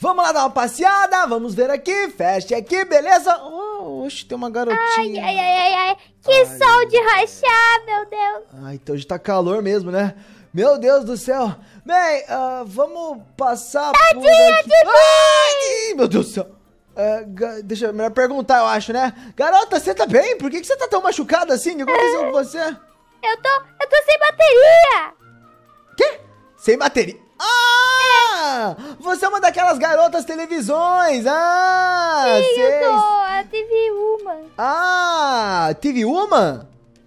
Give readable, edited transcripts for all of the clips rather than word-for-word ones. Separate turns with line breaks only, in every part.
Vamos lá dar uma passeada, vamos ver aqui, feche aqui, beleza? Oh, oxe, tem uma garotinha.
Ai. Que sol de rachar, meu Deus.
Ai, então hoje tá calor mesmo, né? Meu Deus do céu. Bem, vamos passar por aqui. Ai, meu Deus do céu. Deixa eu melhor perguntar, eu acho, né? Garota, você tá bem? Por que você tá tão machucada assim? O que aconteceu com você?
Eu tô sem bateria.
Quê? Sem bateria? Você é uma daquelas garotas televisões.
Sim,
sei.
eu sou a TV Woman.
TV Woman?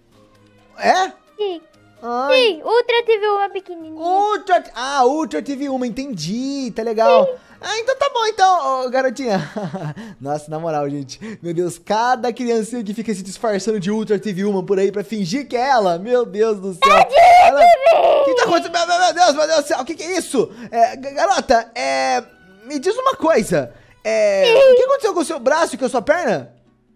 É?
Sim.
Ai.
Sim, Ultra TV Woman pequenininha.
Ultra TV Woman, entendi, tá legal.
Sim.
Então tá bom, então, garotinha. Nossa, na moral, gente. Meu Deus, cada criancinha que fica se disfarçando de Ultra TV Woman por aí pra fingir que é ela. Meu Deus do céu. O que tá acontecendo? Meu Deus do céu, o que é isso? Garota, me diz uma coisa. O que aconteceu com o seu braço e com a sua perna?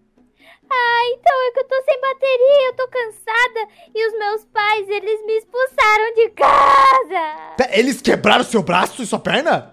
Então é que eu tô sem bateria, eu tô cansada e os meus pais, eles me expulsaram de casa.
Eles quebraram seu braço e sua perna?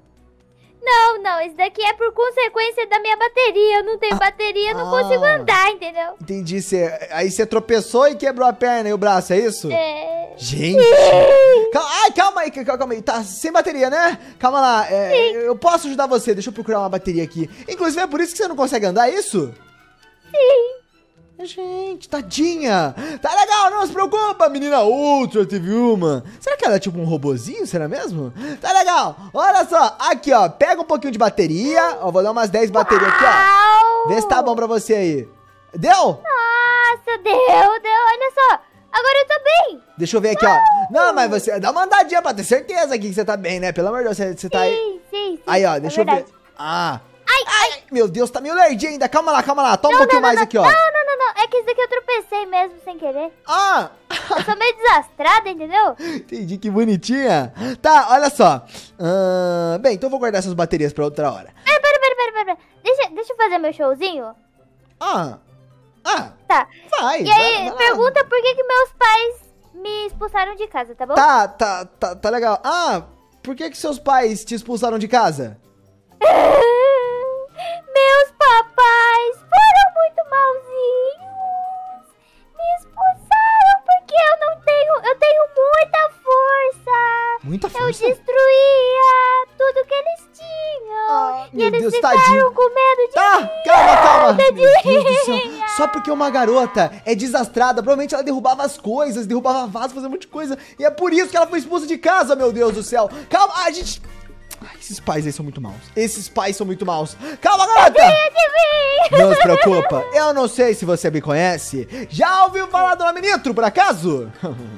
Não, isso daqui é por consequência da minha bateria. Eu não tenho bateria, não consigo andar, entendeu?
Entendi, aí você tropeçou e quebrou a perna e o braço, é isso? Gente! Calma aí, tá sem bateria, né? Calma lá, eu posso ajudar você, deixa eu procurar uma bateria aqui. Inclusive é por isso que você não consegue andar, é isso?
Sim.
Gente, tadinha. Tá legal, não se preocupa, menina Ultra TV Woman. Será que ela é tipo um robozinho, será mesmo? Tá legal, olha só, aqui ó, pega um pouquinho de bateria. Ó, vou dar umas 10 baterias aqui, ó. Vê se tá bom pra você aí. Deu?
Nossa, deu, olha só. Agora eu tô bem.
Deixa eu ver aqui, ó. Não, mas você dá uma andadinha pra ter certeza aqui que você tá bem, né? Pelo amor de Deus, você tá aí.
Sim.
Aí, ó, deixa eu ver. Ai, meu Deus, tá meio lerdinha ainda. Calma lá. Toma um pouquinho mais aqui, ó.
Não. É que isso daqui eu tropecei mesmo, sem querer. Eu sou meio desastrada, entendeu?
Entendi, que bonitinha. Tá, olha só. Bem, então eu vou guardar essas baterias pra outra hora.
Pera. Deixa eu fazer meu showzinho. Tá.
Vai.
E aí,
vai
pergunta por que meus pais me expulsaram de casa, tá bom?
Tá legal. Por que seus pais te expulsaram de casa?
Meus papais foram muito malzinhos. Me expulsaram porque eu tenho muita força.
Muita força?
Eu destruía tudo que eles tinham. E
meu
eles
Deus,
ficaram
tadinho.
com medo de mim.
Calma. Meu
Tadinha.
Deus do céu. Só porque uma garota é desastrada, provavelmente ela derrubava as coisas, derrubava vasos, fazia um monte de coisa. E é por isso que ela foi expulsa de casa, meu Deus do céu. Calma, gente... esses pais aí são muito maus. Calma, garota! Não se preocupa. Eu não sei se você me conhece. Já ouviu falar do nome Nitro, por acaso?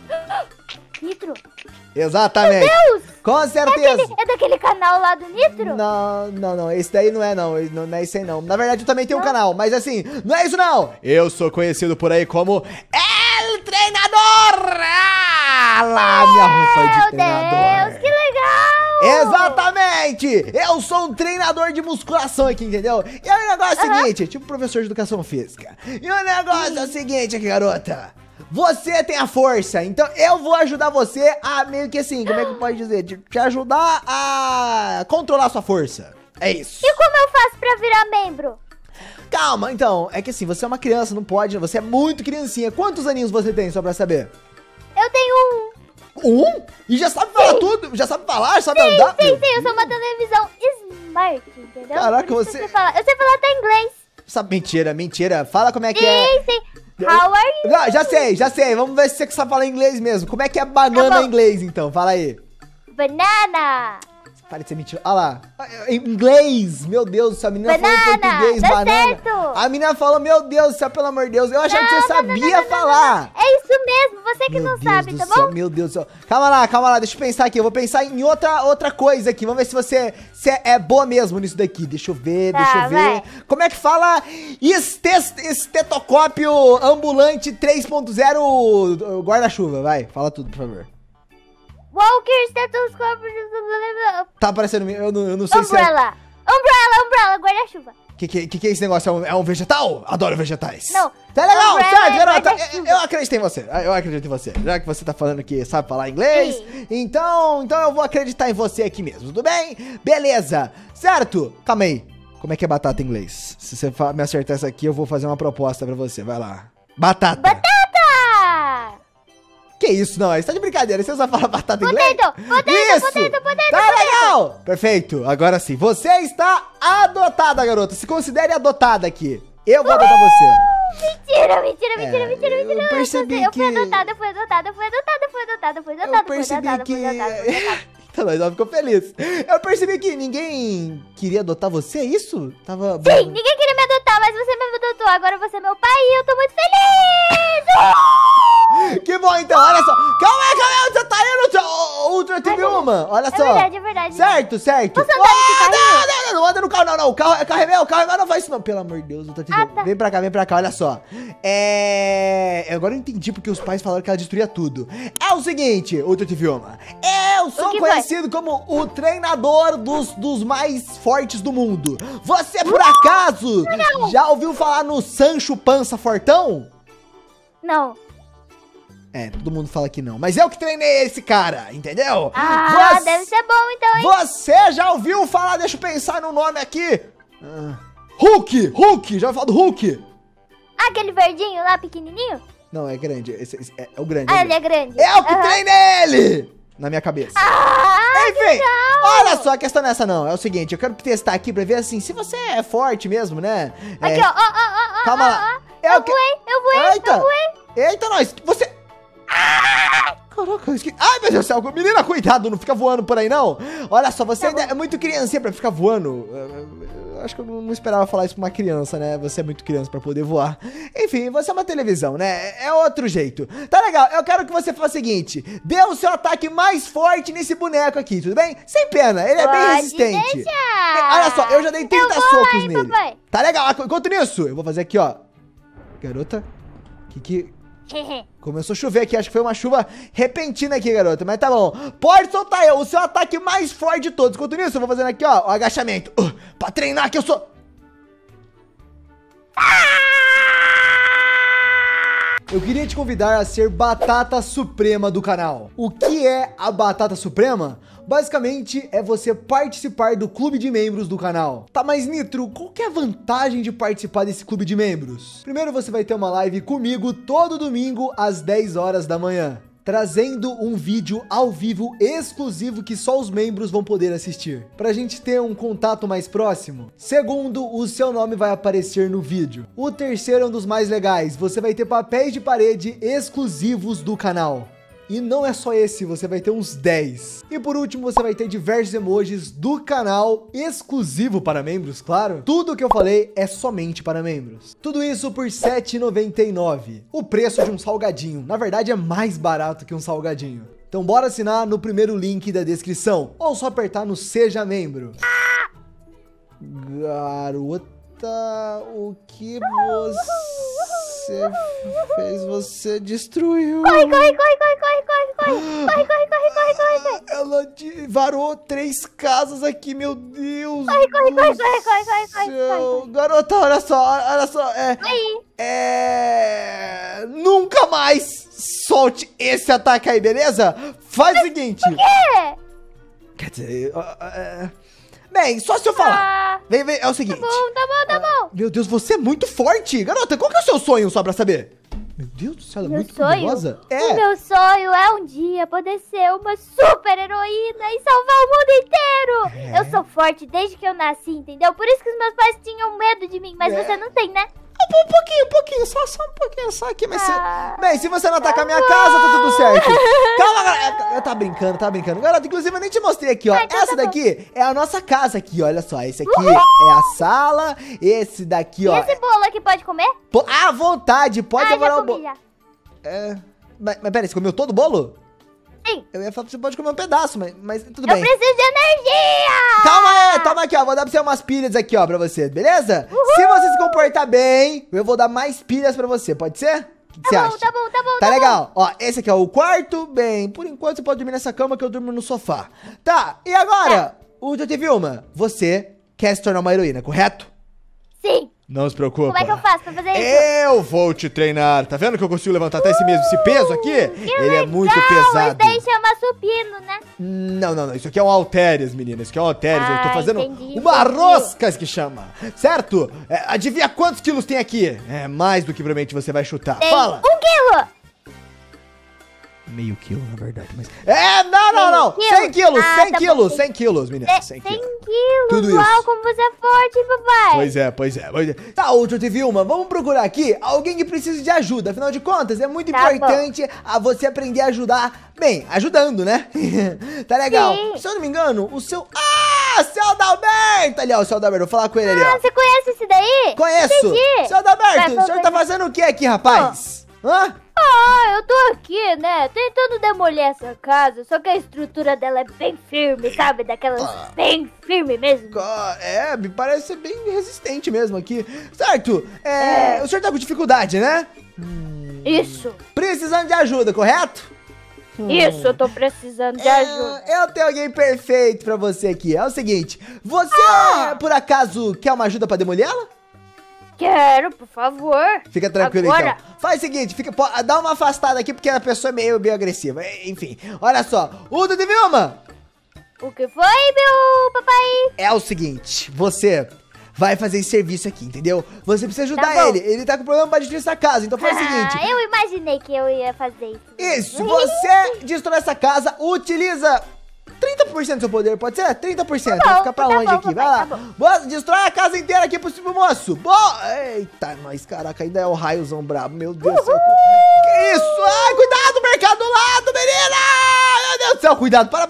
Nitro?
Exatamente.
Meu Deus!
Com certeza.
É daquele canal lá do Nitro?
Não. Esse daí não é esse aí não. Na verdade, eu também tenho um canal, mas assim, não é isso não. Eu sou conhecido por aí como El Treinador. Lá, minha roupa de treinador.
Meu Deus, que legal!
Exatamente! Eu sou um treinador de musculação aqui, entendeu? E aí o negócio é o seguinte, tipo professor de educação física. E o negócio é o seguinte aqui, garota. Você tem a força, então eu vou ajudar você a meio que assim, como é que pode dizer? Te ajudar a controlar a sua força. É isso.
E como eu faço pra virar membro?
Calma, então, é que assim, você é uma criança, não pode, você é muito criancinha. Quantos aninhos você tem, só pra saber?
Eu tenho
1. E já sabe falar tudo? Já sabe falar? Sabe andar?
Sim, eu sou uma televisão smart, entendeu?
Caraca, você...
Eu sei falar até inglês.
Sabe, mentira. Fala como é que é.
Sim. How are you?
Não, já sei. Vamos ver se você sabe falar inglês mesmo. Como é que é banana em inglês, então? Fala aí.
Banana.
Para de ser mentira. Olha lá. Em inglês. Meu Deus do céu. A menina falou em português,
tá
banana.
Certo.
A menina falou, meu Deus do céu, pelo amor de Deus. Eu achava que você sabia falar.
É isso mesmo, você que não sabe, tá bom?
Meu Deus do céu. Calma lá. Deixa eu pensar aqui. Eu vou pensar em outra coisa aqui. Vamos ver se você é boa mesmo nisso daqui. Deixa eu ver.
Vai.
Como é que fala estetoscópio ambulante 3.0 guarda-chuva? Vai, fala tudo, por favor.
Walker, estetoscópio...
Tá aparecendo, eu não sei
Umbrella, guarda-chuva. guarda-chuva.
Que é esse negócio? É um vegetal? Adoro vegetais.
Não.
Tá legal,
Umbrella
certo,
é
garota?
guarda-chuva.
Eu acredito em você. Eu acredito em você. Já que você tá falando que sabe falar inglês, então eu vou acreditar em você aqui mesmo, tudo bem? Beleza. Certo? Calma aí. Como é que é batata em inglês? Se você me acertar essa aqui, eu vou fazer uma proposta pra você. Vai lá. Batata.
Batata!
Que isso? Não, você tá de brincadeira. Você só fala batata em inglês?
Potato,
Isso! Tá legal! Perfeito. Agora sim. Você está adotada, garota. Se considere adotada aqui. Eu vou adotar você.
Mentira.
Eu percebi
Eu
que...
fui adotada.
Eu percebi que... Então, mas ela ficou feliz. Eu percebi que ninguém queria adotar você, é isso? Tava...
Sim, ninguém queria me adotar, mas você me adotou. Agora você é meu pai e eu tô muito feliz!
Que bom, então, olha só. Calma aí, você tá indo, Ultra TV uma. Olha só.
É verdade.
Certo.
Posso andar nesse carrinho?
Não anda no carro, não. O carro é meu, não faz isso não. Pelo amor de Deus, Ultra TV.
Tá.
Vem pra cá, olha só. Agora eu entendi porque os pais falaram que ela destruía tudo. É o seguinte, Ultra TV uma. Eu sou conhecido como o treinador dos mais fortes do mundo. Você, por acaso, já ouviu falar no Sancho Pança Fortão?
Não.
Todo mundo fala que não. Mas eu que treinei esse cara, entendeu?
Deve ser bom então, hein?
Você já ouviu falar, deixa eu pensar no nome aqui. Hulk, já ouviu falar do Hulk?
Aquele verdinho lá, pequenininho?
Não, é grande, esse é o grande.
Ele é grande.
Eu que treinei ele! Na minha cabeça. Enfim, olha só, a questão não é essa não. É o seguinte, eu quero testar aqui pra ver assim, se você é forte mesmo, né?
Aqui, ó.
Calma lá.
Eu voei.
Eita, nós. Você... Caraca, eu esqueci. Ai, meu Deus do céu. Menina, cuidado, não fica voando por aí, não. Olha só, você ainda é muito criancinha pra ficar voando. Eu acho que eu não esperava falar isso pra uma criança, né? Você é muito criança pra poder voar. Enfim, você é uma televisão, né? É outro jeito. Tá legal, eu quero que você faça o seguinte. Dê o seu ataque mais forte nesse boneco aqui, tudo bem? Sem pena, ele é bem resistente.
Deixar.
Olha só, eu já dei 30 socos nele.
Papai.
Tá legal, enquanto nisso, eu vou fazer aqui, ó. Garota, começou a chover aqui, acho que foi uma chuva repentina aqui, garota, mas tá bom. Pode soltar o seu ataque mais forte de todos. Enquanto nisso, eu vou fazendo aqui, ó, o agachamento. Pra treinar que eu sou... Eu queria te convidar a ser Batata Suprema do canal. O que é a Batata Suprema? Basicamente, é você participar do clube de membros do canal. Tá, mas Nitro, qual que é a vantagem de participar desse clube de membros? Primeiro, você vai ter uma live comigo todo domingo às 10 horas da manhã, trazendo um vídeo ao vivo exclusivo que só os membros vão poder assistir, pra gente ter um contato mais próximo. Segundo, o seu nome vai aparecer no vídeo. O terceiro é um dos mais legais, você vai ter papéis de parede exclusivos do canal. E não é só esse, você vai ter uns 10. E por último, você vai ter diversos emojis do canal, exclusivo para membros, claro. Tudo que eu falei é somente para membros. Tudo isso por R$ 7,99. O preço de um salgadinho. Na verdade, é mais barato que um salgadinho. Então bora assinar no primeiro link da descrição. Ou só apertar no Seja Membro. Garota, o que você fez? Você destruiu.
Corre.
Ela varou 3 casas aqui, meu Deus.
Corre.
Garota, olha só. Nunca mais solte esse ataque aí, beleza? Faz o seguinte.
Por quê?
Quer dizer, bem, só se eu falar. Vem, é o seguinte.
Tá bom.
Meu Deus, você é muito forte. Garota, qual que é o seu sonho, só pra saber? Meu Deus do céu, ela é muito poderosa.
O meu sonho é um dia poder ser uma super heroína e salvar o mundo inteiro. Eu sou forte desde que eu nasci, entendeu? Por isso que os meus pais tinham medo de mim, mas você não tem, né?
Um pouquinho, só um pouquinho, só aqui, mas bem, se você não atacar a minha casa, tá tudo certo. Calma, galera, tá brincando. Garota, inclusive eu nem te mostrei aqui, ó. Essa daqui é a nossa casa aqui, olha só. Esse aqui é a sala, esse daqui, ó.
E esse bolo aqui pode comer?
À vontade, pode devorar o bolo.
Já.
Mas peraí, você comeu todo o bolo?
Sim.
Eu ia falar que você pode comer um pedaço, mas tudo bem.
Eu preciso de energia!
Calma aí, toma aqui, ó. Vou dar pra você umas pilhas aqui, ó, pra você, beleza? Se você se comportar bem, eu vou dar mais pilhas pra você, pode ser? O que você acha?
Tá bom.
Tá legal. Ó, esse aqui é o quarto. Bem, por enquanto você pode dormir nessa cama que eu durmo no sofá. Tá, e agora? Ultra TV uma, você quer se tornar uma heroína, correto?
Sim.
Não se preocupa.
Como é que eu faço pra fazer isso?
Eu vou te treinar. Tá vendo que eu consigo levantar até esse peso aqui? Ele é muito pesado.
Isso daí chama supino, né?
Não. Isso aqui é um halteres, menina. Isso aqui é um halteres. Eu tô fazendo
entendi,
uma rosca que chama. Certo? Adivinha quantos quilos tem aqui? É mais do que provavelmente você vai chutar.
Tem
Fala.
1 quilo.
Meio quilo, na verdade. Mas... não. 100 quilos, 100 quilos, menina. 100 quilos. Tudo
Uau,
isso.
como você é forte, papai.
Pois é. Tá, outra Vilma, vamos procurar aqui alguém que precise de ajuda. Afinal de contas, é muito importante você aprender a ajudar. Bem, ajudando, né? Tá legal.
Sim.
Se eu não me engano, o seu... seu Adalberto! Ali, ó, o seu Adalberto. Vou falar com ele ali, ó.
Você conhece esse daí?
Conheço.
Entendi.
Seu Adalberto, o senhor tá fazendo o que aqui, rapaz? Hã?
Eu tô aqui, né, tentando demolir essa casa, só que a estrutura dela é bem firme, sabe? Daquelas bem firme mesmo.
Me parece ser bem resistente mesmo aqui. Certo? O senhor tá com dificuldade, né?
Isso.
Precisando de ajuda, correto?
Isso, eu tô precisando de ajuda.
Eu tenho alguém perfeito pra você aqui. É o seguinte, você, por acaso, quer uma ajuda pra demolir ela?
Quero, por favor.
Fica tranquilo,
Agora.
então. Faz o seguinte, dá uma afastada aqui, porque a pessoa é meio agressiva. Enfim, olha só. Udo de Vilma!
O que foi, meu papai?
É o seguinte, você vai fazer esse serviço aqui, entendeu? Você precisa ajudar ele. Ele tá com problema pra destruir essa casa. Então faz o seguinte.
Eu imaginei que eu ia fazer isso.
Isso, você destrói essa casa, utiliza 30% do seu poder, pode ser? 30%, vai ficar pra longe aqui, vai lá. Boa, destrói a casa inteira aqui pro moço. Boa! Eita, nós, caraca, ainda é o raiozão brabo, meu Deus do céu. Que isso? Ai, cuidado, mercado do lado, menina! Meu Deus do céu, cuidado, para.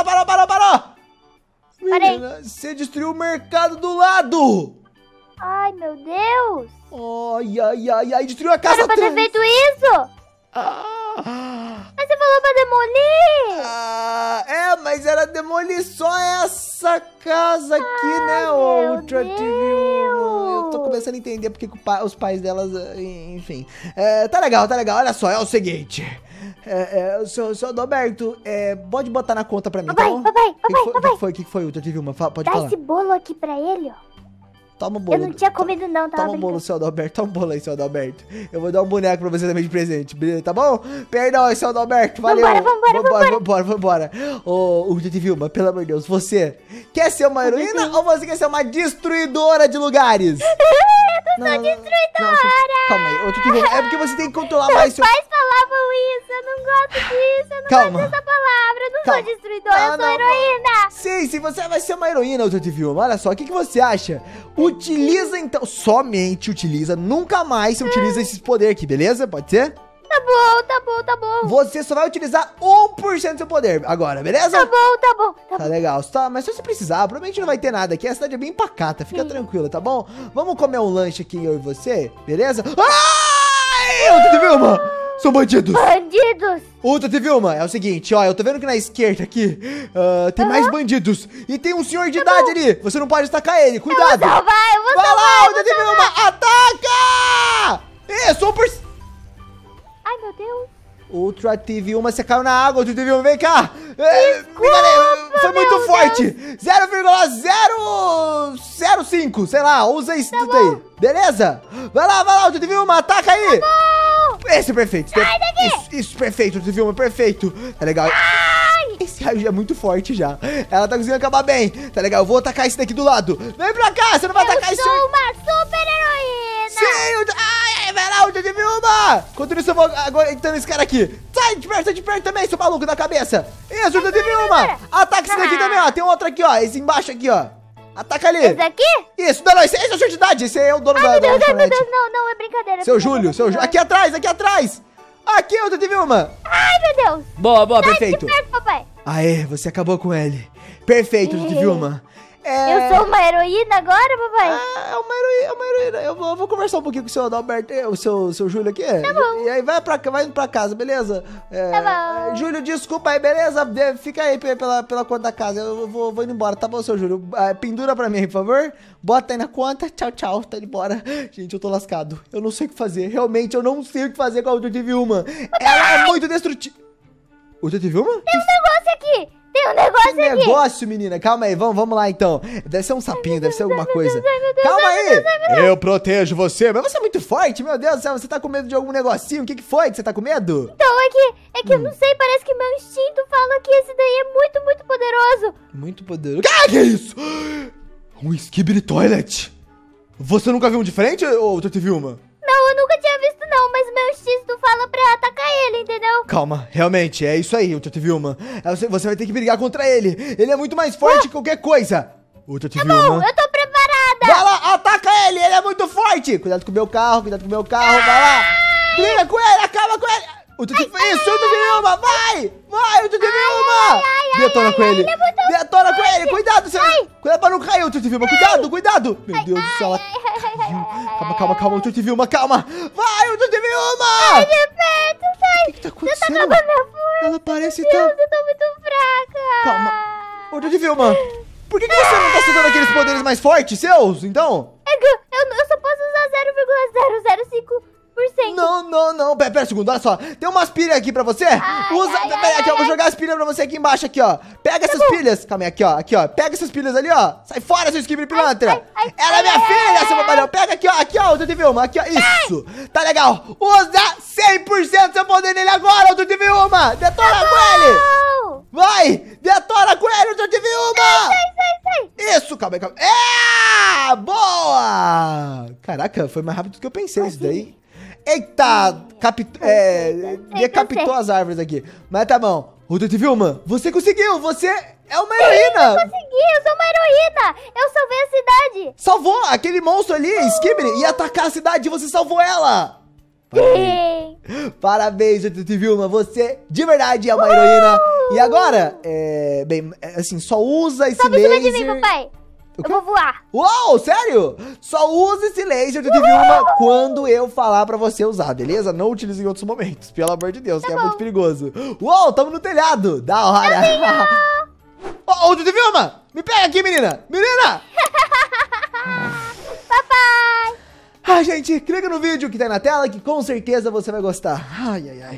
Menina, você destruiu o mercado do lado.
Ai, meu Deus.
Ai, destruiu a casa
Era pra ter feito isso. Mas você falou pra demolir.
Mas era demolir só essa casa aqui, né, Ultra TV. Eu tô começando a entender porque que os pais delas, enfim. Tá legal. Olha só, é o seguinte. Seu Adalberto, pode botar na conta pra mim, tá bom?
Papai.
O que foi, Ultra TV? Pode
Dá
falar.
esse bolo aqui pra ele, ó.
Toma um bolo.
Eu não tinha comido não, tava
Toma um bolo, seu Adalberto. Toma um bolo aí, seu Adalberto. Eu vou dar um boneco pra você também de presente, beleza? Tá bom? Perdão aí, seu Adalberto. Valeu. Vambora. Ô, Vilma, pelo amor de Deus, você quer ser uma heroína ou você quer ser uma destruidora de lugares?
Eu sou destruidora.
Calma aí, Vilma, é porque você tem que controlar mais seu...
Meus pais falavam isso, eu não gosto disso, eu não gosto dessa palavra. Eu não sou destruidora, eu sou heroína.
Sim, você vai ser uma heroína, Ultra Vilma. Olha só, o que você acha? Utiliza então, somente utiliza, nunca mais você utiliza esses poderes aqui, beleza? Pode ser?
Tá bom.
Você só vai utilizar 1% do seu poder agora, beleza?
Tá bom.
Tá legal, mas se você precisar, provavelmente não vai ter nada aqui, a cidade é bem pacata, fica tranquila, tá bom? Vamos comer um lanche aqui, eu e você, beleza? Ai, Ultra Vilma! São bandidos! Ultra Vilma, é o seguinte, ó, eu tô vendo que na esquerda aqui tem mais bandidos. E tem um senhor de idade ali, você não pode atacar ele, cuidado!
Eu vou salvar,
vai lá, Ultra Vilma, ataca! Isso, 1%!
Ai, meu Deus!
Ultra Vilma, você caiu na água, Ultra Vilma, vem cá! Foi muito forte! 0,005, sei lá, usa isso daí, beleza? Vai lá, Ultra Vilma, ataca aí! Esse é perfeito.
Sai daqui!
Isso, perfeito, Vilma, perfeito. Tá legal. Esse raio já é muito forte já. Ela tá conseguindo acabar bem. Tá legal, eu vou atacar esse daqui do lado. Vem pra cá, você não vai atacar esse...
Eu sou uma super heroína!
Sim, vai lá, Ultra Vilma! Enquanto isso eu vou aguentando esse cara aqui. Sai de perto também, seu maluco da cabeça. Isso, Ultra Vilma! Ataca esse daqui também, ó. Tem um outro aqui, ó. Esse embaixo aqui, ó. Ataca ali.
Esse aqui?
Isso, não, esse é a sua entidade. Esse é o dono da
lanchonete. Meu Deus, não, é brincadeira.
Seu Júlio. Aqui atrás. Aqui, Ultra Vilma.
Ai, meu Deus.
Boa, perfeito.
De perto, papai.
Aê, você acabou com ele. Perfeito, Ultra Vilma.
Eu sou uma heroína agora, papai?
É uma heroína. Eu vou conversar um pouquinho com o seu Adalberto, o seu Júlio aqui. Tá
bom.
E aí vai indo pra casa, beleza?
Tá bom.
Júlio, desculpa aí, beleza? Fica aí pela conta da casa. Eu vou indo embora, tá bom, seu Júlio? Pendura pra mim, por favor. Bota aí na conta. Tchau, tá indo embora. Gente, eu tô lascado. Eu não sei o que fazer. Realmente, eu não sei o que fazer com a Ultra Vilma. Ela é muito destrutiva. Ultra Vilma?
Tem um negócio aqui. Tem um negócio
Que
aqui.
negócio, menina. Calma aí, vamos lá então. Deve ser um sapinho, deve ser alguma coisa.
Ai, meu Deus,
Calma
ai, meu
aí.
Deus, ai, meu Deus.
Eu protejo você. Mas você é muito forte, meu Deus do céu. Você tá com medo de algum negocinho? O que foi que você tá com medo?
Então, é que eu não sei, parece que meu instinto fala que esse daí é muito, muito poderoso.
Muito poderoso. Que é isso? Um Skibidi Toilet. Você nunca viu um diferente, ou tu teve uma?
Não, eu nunca tinha visto não, mas meu instinto fala pra atacar ele, entendeu?
Calma, realmente, é isso aí, o Tio Vilma. Você vai ter que brigar contra ele. Ele é muito mais forte que qualquer coisa. O Tio Vilma.
Bom, eu tô preparada.
Vai lá, ataca ele é muito forte. Cuidado com o meu carro, vai lá. Briga com ele, acaba com ele. O Tio Vilma, vai, o Tio Vilma. Detona com ele, detona com ele. Cuidado pra não cair, o Tio Vilma, cuidado. Meu Deus do céu, ela caiu. Calma, o Tio Vilma, calma. Vai, o Tio Vilma.
Sai de perto, sai.
O que tá acontecendo?
Você tá acabando minha força.
Ela parece
Meu Deus,
tão...
eu tô muito fraca.
Calma. Ô, Tio Vilma, por que você não tá usando aqueles poderes mais fortes seus, então?
É que eu só posso usar 0,005%.
Não. Pera um segundo, olha só. Tem umas pilhas aqui pra você. Pera aqui, ó. Vou jogar as pilhas pra você aqui embaixo, aqui, ó. Pega essas pilhas. Calma aí, aqui, ó. Pega essas pilhas ali, ó. Sai fora, seu Skibidi Pilantra. Ela é minha filha, seu babalhão. Pega aqui, ó, o Tio Vilma. Aqui, ó. Isso. Tá legal. Usa 100% seu poder nele agora, o Tio Vilma. Detona com ele. Vai. Detona com ele, o Tio Vilma.
Sai.
Isso, calma aí. Boa. Caraca, foi mais rápido do que eu pensei isso daí. Eita, decapitou as árvores aqui. Mas tá bom. Ô, Tio Vilma, você conseguiu. Você é uma heroína.
Eu consegui, eu sou uma heroína. Eu salvei a cidade.
Salvou aquele monstro ali, Skibidi, ia atacar a cidade e você salvou ela.
Sim.
Parabéns, Tio Vilma. Você de verdade é uma heroína. E agora, assim, só usa esse
Sobe em cima de mim,
laser.
papai. Eu vou voar.
Uou, sério? Só use esse laser, Tio Vilma, quando eu falar pra você usar, beleza? Não utilize em outros momentos, pelo amor de Deus, que é muito perigoso. Uou, tamo no telhado. Da hora. Ô, Tio Vilma, me pega aqui, menina.
Papai.
Gente, clica no vídeo que tá aí na tela que com certeza você vai gostar. Ai.